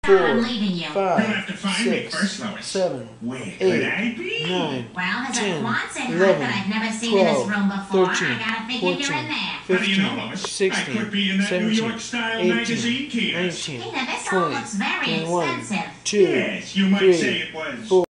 I'm leaving you. 5, You'll have to find me 6, first, Lois. 7, Where 8, could I be? 9, Well, there's a 10, closet hut 11, that I've never seen in this 12, room before. 13, I gotta figure you're 14, in there. How do you know, 15, Lois? 16, I could be in that New 17, York-style 18, magazine kiosk. 19, Peter, this all 20, looks very 21, expensive. 2, Yes, you might 3, say it was. 4.